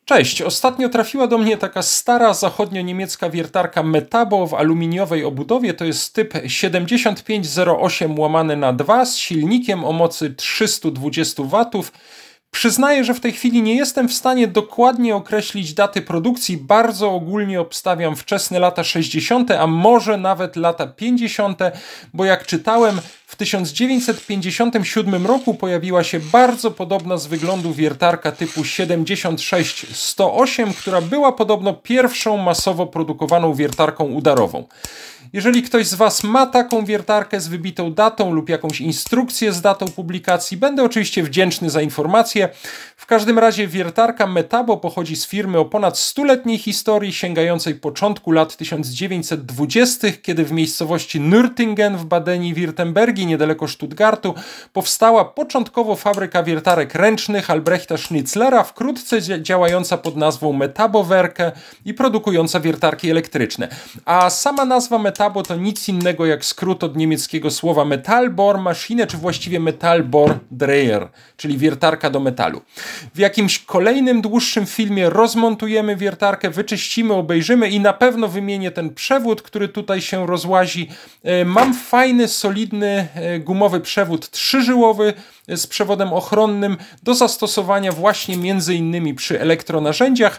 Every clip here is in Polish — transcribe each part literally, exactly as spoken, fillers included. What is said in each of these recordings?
Cześć, ostatnio trafiła do mnie taka stara zachodnio-niemiecka wiertarka Metabo w aluminiowej obudowie. To jest typ siedemdziesiąt pięć zero osiem łamane na dwa z silnikiem o mocy trzysta dwadzieścia watów. Przyznaję, że w tej chwili nie jestem w stanie dokładnie określić daty produkcji. Bardzo ogólnie obstawiam wczesne lata sześćdziesiąte, a może nawet lata pięćdziesiąte, bo jak czytałem, w tysiąc dziewięćset pięćdziesiątym siódmym roku pojawiła się bardzo podobna z wyglądu wiertarka typu siedemdziesiąt sześć sto osiem, która była podobno pierwszą masowo produkowaną wiertarką udarową. Jeżeli ktoś z Was ma taką wiertarkę z wybitą datą lub jakąś instrukcję z datą publikacji, będę oczywiście wdzięczny za informację. W każdym razie wiertarka Metabo pochodzi z firmy o ponad stuletniej historii, sięgającej początku lat tysiąc dziewięćset dwudziestych, kiedy w miejscowości Nürtingen w Badenii-Wirtembergii, niedaleko Stuttgartu, powstała początkowo fabryka wiertarek ręcznych Albrechta Schnitzlera, wkrótce działająca pod nazwą Metabo-Werke i produkująca wiertarki elektryczne. A sama nazwa Metabo to nic innego jak skrót od niemieckiego słowa Metallbohrmaschine, czy właściwie Metallbohrdreher, czyli wiertarka do metalu. W jakimś kolejnym dłuższym filmie rozmontujemy wiertarkę, wyczyścimy, obejrzymy i na pewno wymienię ten przewód, który tutaj się rozłazi. Mam fajny, solidny, gumowy przewód trzyżyłowy z przewodem ochronnym do zastosowania właśnie między innymi przy elektronarzędziach.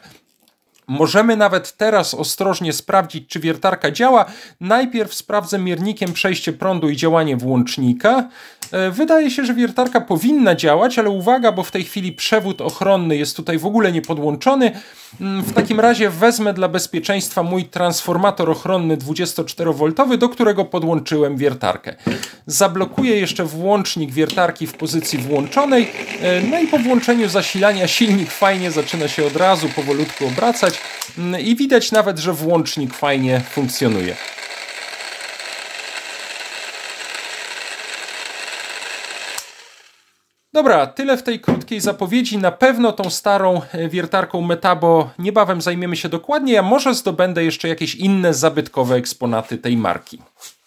Możemy nawet teraz ostrożnie sprawdzić, czy wiertarka działa. Najpierw sprawdzę miernikiem przejście prądu i działanie włącznika. Wydaje się, że wiertarka powinna działać, ale uwaga, bo w tej chwili przewód ochronny jest tutaj w ogóle niepodłączony. W takim razie wezmę dla bezpieczeństwa mój transformator ochronny dwudziestoczterowoltowy, do którego podłączyłem wiertarkę. Zablokuję jeszcze włącznik wiertarki w pozycji włączonej. No i po włączeniu zasilania silnik fajnie zaczyna się od razu powolutku obracać. I widać nawet, że włącznik fajnie funkcjonuje. Dobra, tyle w tej krótkiej zapowiedzi. Na pewno tą starą wiertarką Metabo niebawem zajmiemy się dokładnie, a może zdobędę jeszcze jakieś inne zabytkowe eksponaty tej marki.